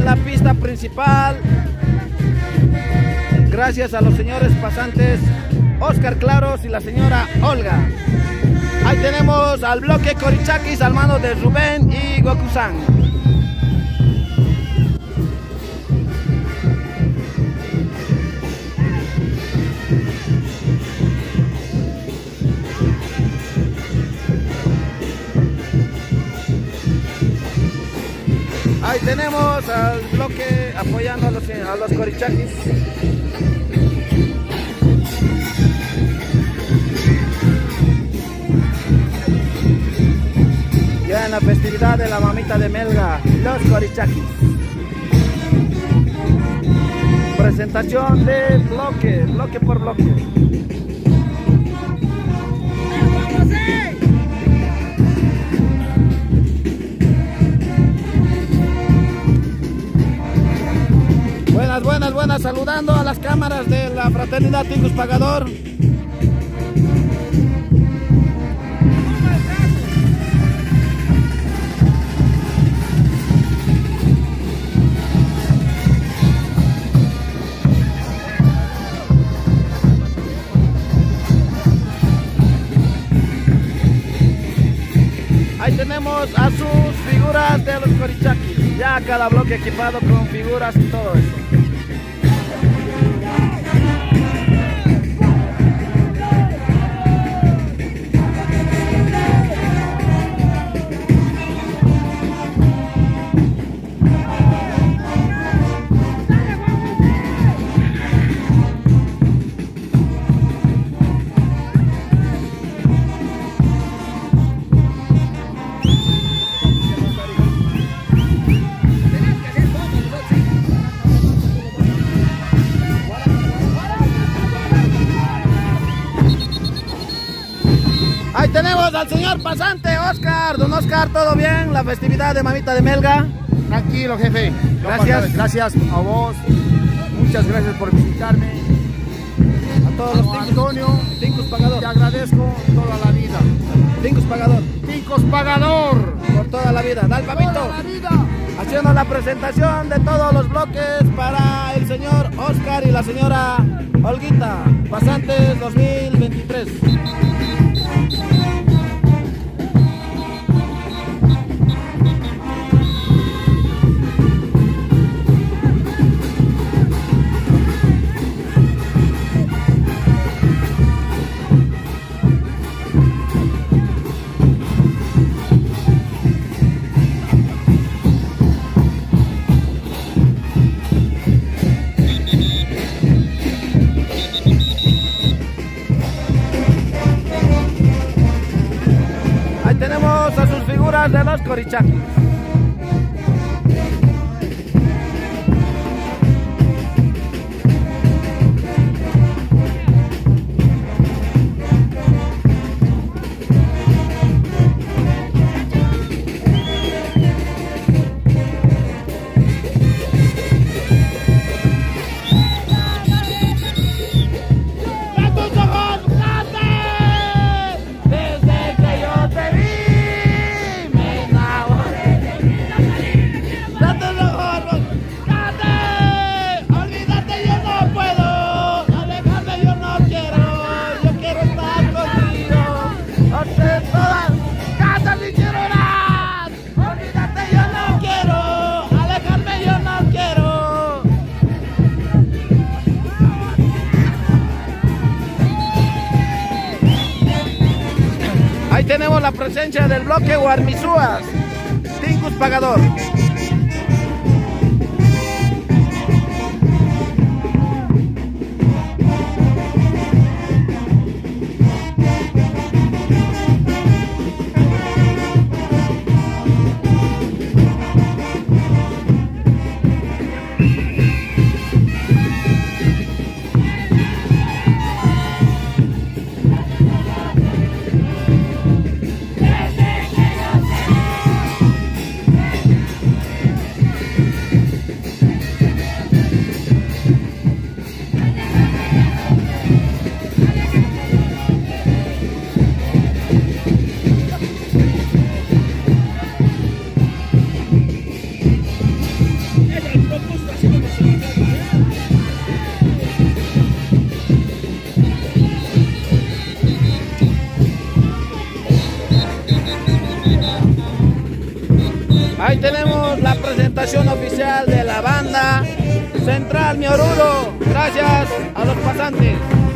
la pista principal. Gracias a los señores pasantes Oscar Claros y la señora Olga. Ahí tenemos al bloque Corichaquis al mando de Rubén y Goku-san. Ahí tenemos al bloque apoyando a los Corichaquis. Ya en la festividad de la mamita de Melga, los Corichaquis. Presentación de bloque por bloque. Buenas, saludando a las cámaras de la Fraternidad Ticus Pagador. Ahí tenemos a sus figuras de los Corichaquis, ya cada bloque equipado con figuras y todo eso. Ahí tenemos al señor pasante Oscar. Don Oscar, ¿todo bien? La festividad de mamita de Melga. Tranquilo, jefe. Gracias. Gracias a vos. Muchas gracias por visitarme. A todos los Antonio, Ticus Pagador. te agradezco toda la vida. Ticus Pagador. Ticus Pagador. Por toda la vida. Dale, papito. Toda la vida. Haciendo la presentación de todos los bloques para el señor Oscar y la señora Olguita. Pasantes 2023. Tenemos a sus figuras de los Corichaquis. Ahí tenemos la presencia del bloque Guarmisuas, Ticus Pagador. Ahí tenemos la presentación oficial de la banda Central Mi Oruro. Gracias a los pasantes.